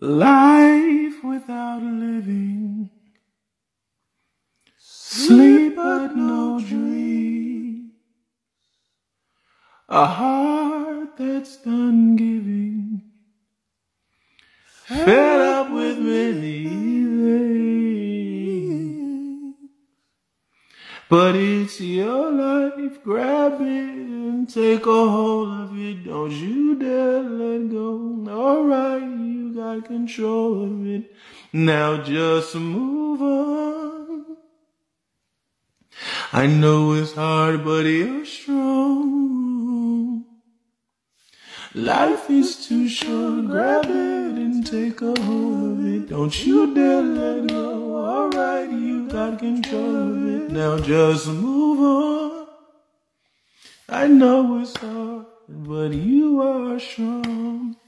Life without living, sleep but no dream, a heart that's done giving, fed up with many things. But it's your life, grab it and take a hold of it, don't you dare let go. Alright, you got control of it, now just move on. I know it's hard, but you're strong. Life is too short, grab it and take a hold of it, don't you dare let go. Alright, you got control of it, now just move on. I know it's hard, but you are strong.